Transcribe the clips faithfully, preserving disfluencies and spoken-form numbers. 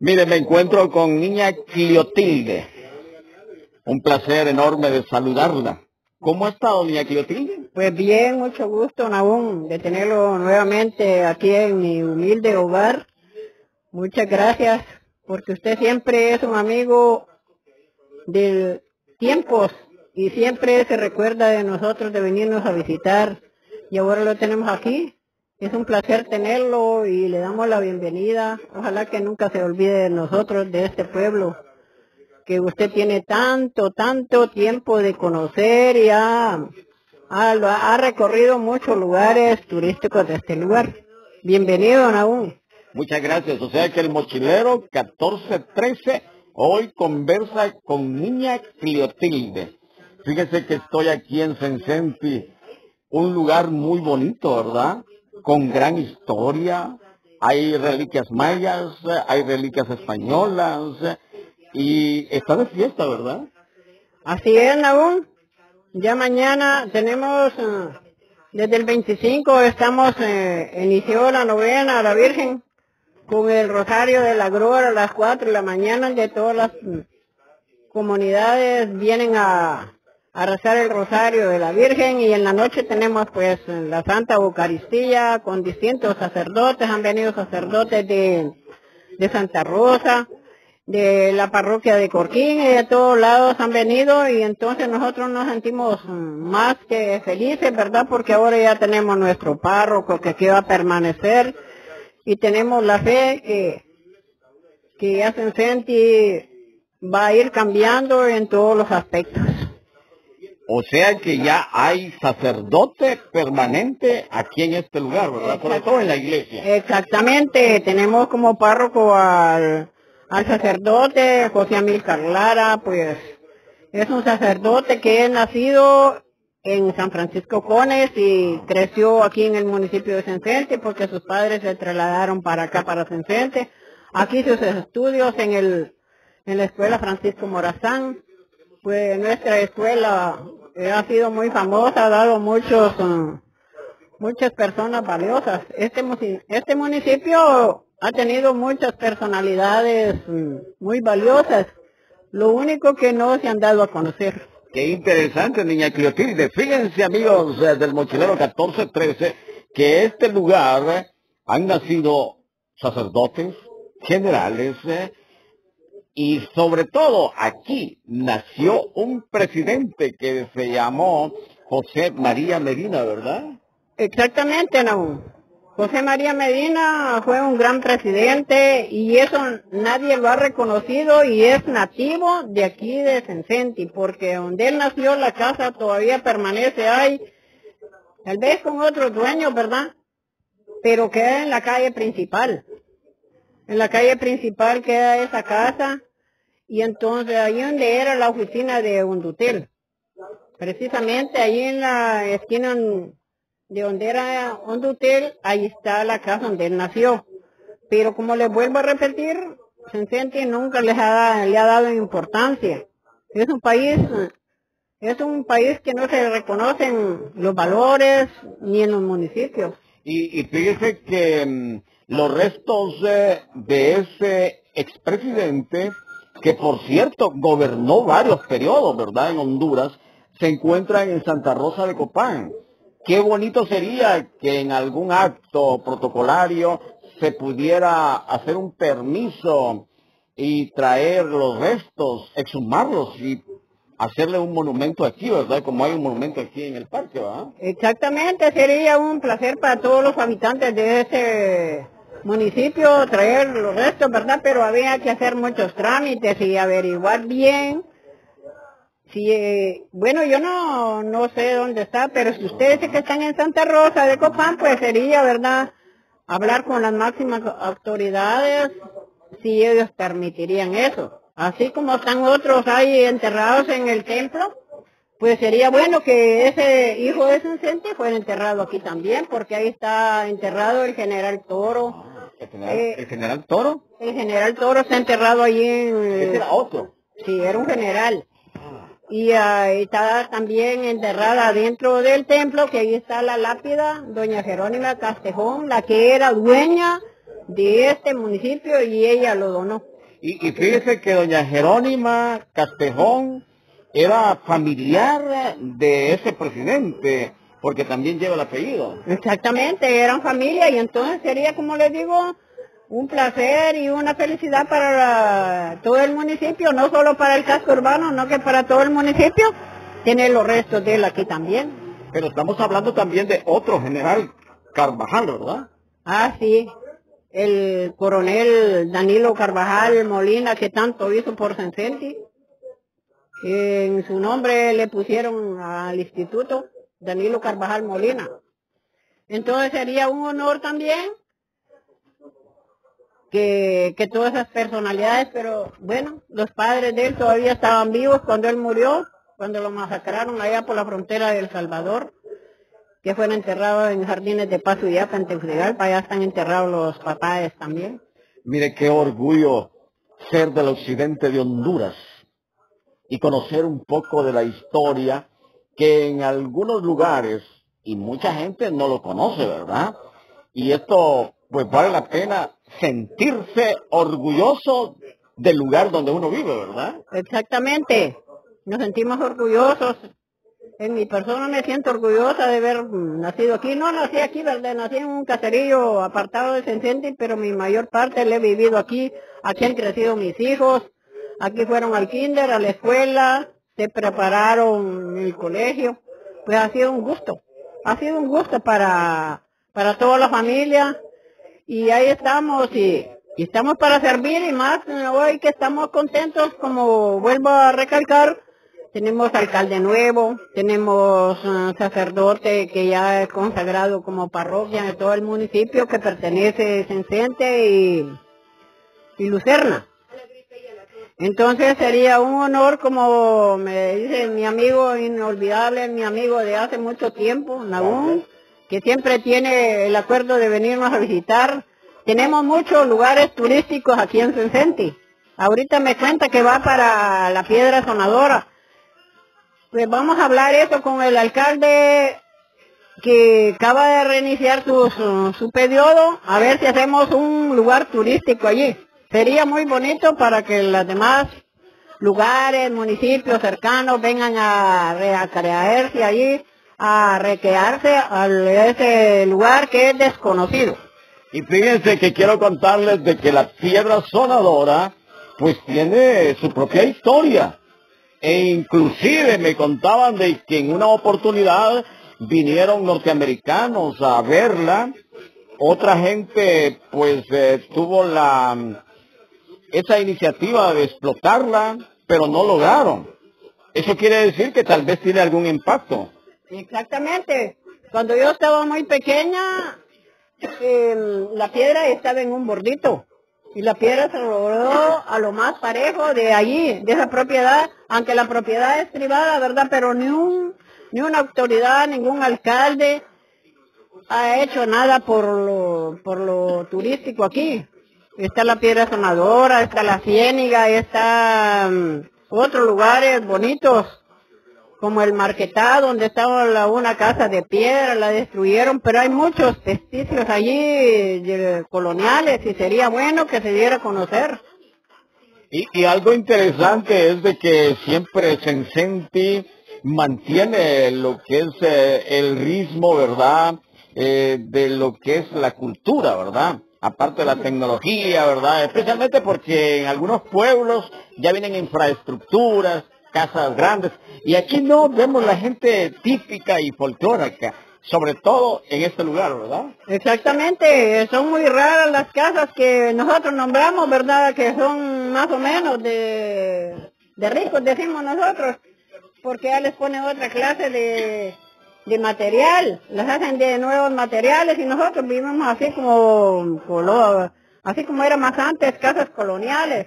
Mire, me encuentro con niña Cleotilde. Un placer enorme de saludarla. ¿Cómo ha estado, niña Cleotilde? Pues bien, mucho gusto, Nahum, de tenerlo nuevamente aquí en mi humilde hogar. Muchas gracias, porque usted siempre es un amigo de tiempos y siempre se recuerda de nosotros, de venirnos a visitar. Y ahora lo tenemos aquí. Es un placer tenerlo y le damos la bienvenida. Ojalá que nunca se olvide de nosotros, de este pueblo, que usted tiene tanto, tanto tiempo de conocer y ha, ha, ha recorrido muchos lugares turísticos de este lugar. Bienvenido, Nahum. Muchas gracias. O sea que el mochilero catorce trece hoy conversa con niña Cleotilde. Fíjese que estoy aquí en Sencenti, un lugar muy bonito, ¿verdad? Con gran historia. Hay reliquias mayas, hay reliquias españolas y está de fiesta, ¿verdad? Así es, Nahum. Ya mañana tenemos, uh, desde el veinticinco estamos, eh, inició la novena a la Virgen con el rosario de la Grúa a las cuatro de la mañana. De todas las uh, comunidades vienen a, a rezar el rosario de la Virgen, y en la noche tenemos pues la Santa Eucaristía con distintos sacerdotes. Han venido sacerdotes de, de Santa Rosa, de la parroquia de Corquín, y de todos lados han venido, y entonces nosotros nos sentimos más que felices, ¿verdad? Porque ahora ya tenemos nuestro párroco que aquí va a permanecer, y tenemos la fe que, que ya Sencenti va a ir cambiando en todos los aspectos. O sea que ya hay sacerdote permanente aquí en este lugar, ¿verdad? Sobre todo en la iglesia. Exactamente, tenemos como párroco al, al sacerdote José Amílcar Lara. Pues es un sacerdote que es nacido en San Francisco Cones y creció aquí en el municipio de Sencenti, porque sus padres se trasladaron para acá, para Sencenti. Aquí hizo sus estudios en el en la escuela Francisco Morazán. Pues nuestra escuela eh, ha sido muy famosa, ha dado muchos uh, muchas personas valiosas. Este, este municipio ha tenido muchas personalidades uh, muy valiosas, lo único que no se han dado a conocer. Qué interesante, niña Cleotilde. Fíjense, amigos eh, del mochilero catorce trece, que este lugar eh, han nacido sacerdotes, generales, eh, y sobre todo aquí nació un presidente que se llamó José María Medina, ¿verdad? Exactamente, Nahum. José María Medina fue un gran presidente, y eso nadie lo ha reconocido, y es nativo de aquí de Sencenti, porque donde él nació la casa todavía permanece ahí, tal vez con otros dueños, ¿verdad? Pero queda en la calle principal. En la calle principal queda esa casa, y entonces ahí donde era la oficina de Undutel, precisamente ahí en la esquina de donde era Undutel, ahí está la casa donde él nació. Pero como les vuelvo a repetir, Sencenti nunca les ha, le ha dado importancia. Es un país, es un país que no se reconocen los valores ni en los municipios. Y, y fíjese que um, los restos eh, de ese expresidente, que por cierto gobernó varios periodos, ¿verdad?, en Honduras, se encuentran en Santa Rosa de Copán. Qué bonito sería que en algún acto protocolario se pudiera hacer un permiso y traer los restos, exhumarlos y hacerle un monumento aquí, ¿verdad? Como hay un monumento aquí en el parque, ¿verdad? Exactamente, sería un placer para todos los habitantes de ese municipio traer los restos, ¿verdad? Pero había que hacer muchos trámites y averiguar bien. Si, eh, bueno, yo no, no sé dónde está, pero si ustedes que están en Santa Rosa de Copán, pues sería, ¿verdad?, hablar con las máximas autoridades si ellos permitirían eso. Así como están otros ahí enterrados en el templo, pues sería bueno que ese hijo de Sencenti fuera enterrado aquí también, porque ahí está enterrado el general Toro. ¿El general, Eh, ¿el general Toro? El general Toro está enterrado allí en... Ese era otro. Sí, era un general. Y uh, está también enterrada dentro del templo, que ahí está la lápida, doña Jerónima Castejón, la que era dueña de este municipio y ella lo donó. Y, y fíjese que doña Jerónima Castejón era familiar de ese presidente, porque también lleva el apellido. Exactamente, eran familia y entonces sería, como les digo, un placer y una felicidad para la, todo el municipio, no solo para el casco urbano, sino que para todo el municipio, tener los restos de él aquí también. Pero estamos hablando también de otro general Carvajal, ¿verdad? Ah, sí, el coronel Danilo Carvajal Molina, que tanto hizo por Sencenti. En su nombre le pusieron al instituto Danilo Carvajal Molina. Entonces sería un honor también que, que todas esas personalidades, pero bueno, los padres de él todavía estaban vivos cuando él murió, cuando lo masacraron allá por la frontera de El Salvador, que fueron enterrados en Jardines de Paz y Yapa, en Tegucigalpa, allá están enterrados los papás también. Mire qué orgullo ser del occidente de Honduras y conocer un poco de la historia que en algunos lugares, y mucha gente no lo conoce, ¿verdad? Y esto, pues vale la pena sentirse orgulloso del lugar donde uno vive, ¿verdad? Exactamente, nos sentimos orgullosos. En mi persona me siento orgullosa de haber nacido aquí. No nací aquí, ¿verdad? Nací en un caserío apartado de Sencenti, pero mi mayor parte la he vivido aquí. Aquí han crecido mis hijos. Aquí fueron al kinder, a la escuela, se prepararon en el colegio. Pues ha sido un gusto. Ha sido un gusto para, para toda la familia. Y ahí estamos y, y estamos para servir y más hoy que estamos contentos, como vuelvo a recalcar. Tenemos alcalde nuevo, tenemos uh, sacerdote que ya es consagrado como parroquia en todo el municipio que pertenece a Sencente y, y Lucerna. Entonces sería un honor, como me dice mi amigo inolvidable, mi amigo de hace mucho tiempo, Nahum, que siempre tiene el acuerdo de venirnos a visitar. Tenemos muchos lugares turísticos aquí en Sencente. Ahorita me cuenta que va para la Piedra Sonadora. Pues vamos a hablar eso con el alcalde que acaba de reiniciar su, su, su periodo, a ver si hacemos un lugar turístico allí. Sería muy bonito para que los demás lugares, municipios cercanos vengan a recrearse allí, a recrearse a ese lugar que es desconocido. Y fíjense que quiero contarles de que la Piedra Sonadora pues tiene su propia historia. E inclusive me contaban de que en una oportunidad vinieron norteamericanos a verla. Otra gente pues eh, tuvo la esa iniciativa de explotarla, pero no lograron. Eso quiere decir que tal vez tiene algún impacto. Exactamente. Cuando yo estaba muy pequeña, eh, la piedra estaba en un bordito. Y la piedra se logró a lo más parejo de allí, de esa propiedad, aunque la propiedad es privada, ¿verdad? Pero ni un ni una autoridad, ningún alcalde ha hecho nada por lo, por lo turístico aquí. Está la Piedra Sonadora, está la Ciéniga, está um, otros lugares bonitos, como el Marquetá, donde estaba la, una casa de piedra, la destruyeron, pero hay muchos vestigios allí de, coloniales y sería bueno que se diera a conocer. Y, y algo interesante es de que siempre Sencenti mantiene lo que es eh, el ritmo, ¿verdad?, eh, de lo que es la cultura, ¿verdad?, aparte de la tecnología, ¿verdad?, especialmente porque en algunos pueblos ya vienen infraestructuras, casas grandes, y aquí no vemos la gente típica y folclórica, sobre todo en este lugar, ¿verdad? Exactamente, son muy raras las casas que nosotros nombramos, ¿verdad?, que son más o menos de, de ricos, decimos nosotros, porque ya les ponen otra clase de, de material, las hacen de nuevos materiales y nosotros vivimos así como, así como era más antes, casas coloniales.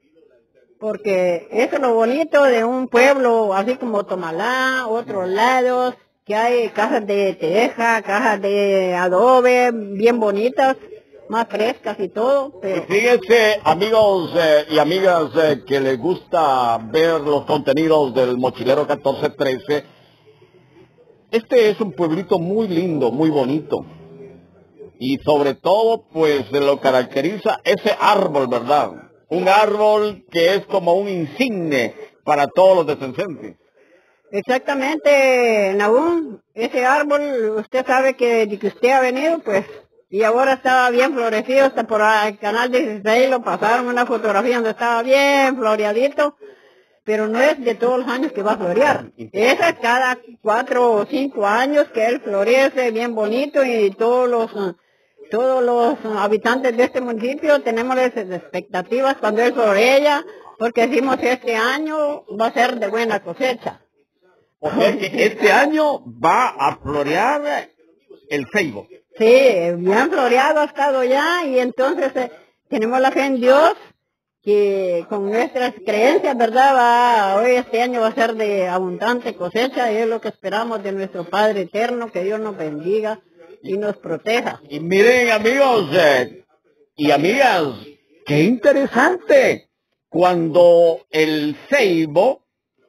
Porque eso es lo bonito de un pueblo, así como Tomalá, otros lados, que hay casas de teja, casas de adobe, bien bonitas, más frescas y todo. Pero... Y fíjense, amigos eh, y amigas eh, que les gusta ver los contenidos del Mochilero catorce trece, este es un pueblito muy lindo, muy bonito. Y sobre todo, pues, lo caracteriza ese árbol, ¿verdad? Un árbol que es como un insigne para todos los de Sencenti. Exactamente, Nahum, ese árbol, usted sabe que desde que usted ha venido, pues, y ahora estaba bien florecido, hasta por el canal dieciséis lo pasaron una fotografía donde estaba bien floreadito, pero no es de todos los años que va a florear. Es cada cuatro o cinco años que él florece bien bonito y todos los todos los habitantes de este municipio tenemos esas expectativas cuando él florea, porque decimos que este año va a ser de buena cosecha. O sea que este año va a florear el ceibo. Sí, bien floreado ha estado ya y entonces eh, tenemos la fe en Dios que con nuestras creencias, ¿verdad? Va, hoy este año va a ser de abundante cosecha y es lo que esperamos de nuestro Padre Eterno, que Dios nos bendiga y nos proteja. Y miren, amigos eh, y amigas, qué interesante cuando el ceibo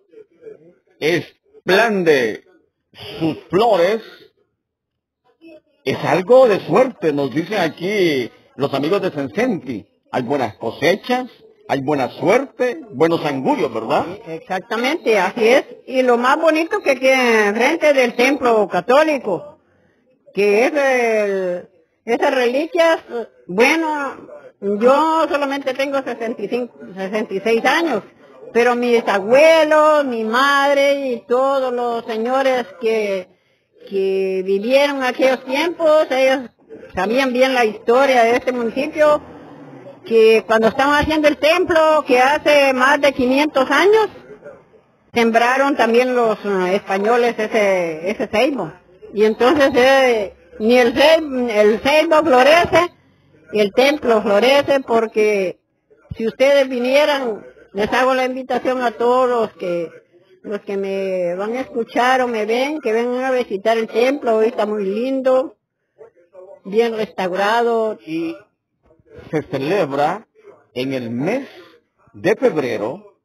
explande sus flores. Es algo de suerte, nos dicen aquí los amigos de Sencenti. Hay buenas cosechas, hay buena suerte, buenos augurios, ¿verdad? Exactamente, así es. Y lo más bonito que queda enfrente del templo católico, que es el, esas reliquias, bueno, yo solamente tengo sesenta y cinco, sesenta y seis años, pero mis abuelos, mi madre y todos los señores que que vivieron aquellos tiempos, ellos sabían bien la historia de este municipio, que cuando estaban haciendo el templo, que hace más de quinientos años, sembraron también los uh, españoles ese ese ceibo. Y entonces eh, ni el ceibo, el ceibo florece, y el templo florece, porque si ustedes vinieran, les hago la invitación a todos los que los que me van a escuchar o me ven, que vengan a visitar el templo. Hoy está muy lindo, bien restaurado. Y se celebra en el mes de febrero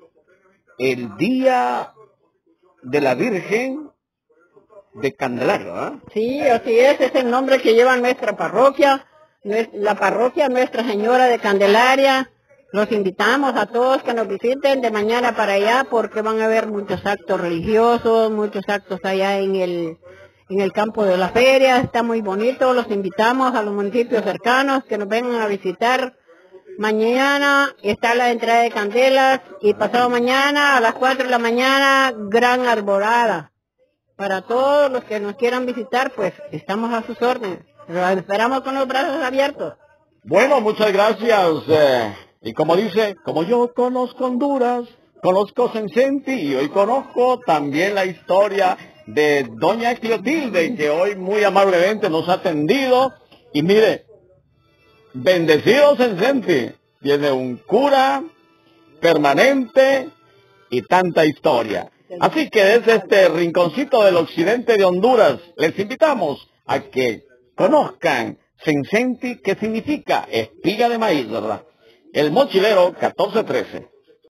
el Día de la Virgen de Candelaria, ¿eh? Sí, así es, es el nombre que lleva nuestra parroquia, la parroquia Nuestra Señora de Candelaria. Los invitamos a todos que nos visiten de mañana para allá, porque van a haber muchos actos religiosos, muchos actos allá en el en el campo de la feria. Está muy bonito. Los invitamos a los municipios cercanos que nos vengan a visitar. Mañana está la entrada de candelas y pasado mañana a las cuatro de la mañana gran arbolada. Para todos los que nos quieran visitar, pues estamos a sus órdenes. Los esperamos con los brazos abiertos. Bueno, muchas gracias. Eh... Y como dice, como yo conozco Honduras, conozco Sencenti y hoy conozco también la historia de doña Clotilde, que hoy muy amablemente nos ha atendido. Y mire, bendecido Sencenti, tiene un cura permanente y tanta historia. Así que desde este rinconcito del occidente de Honduras, les invitamos a que conozcan Sencenti, que significa espiga de maíz, ¿verdad? El Mochilero catorce trece.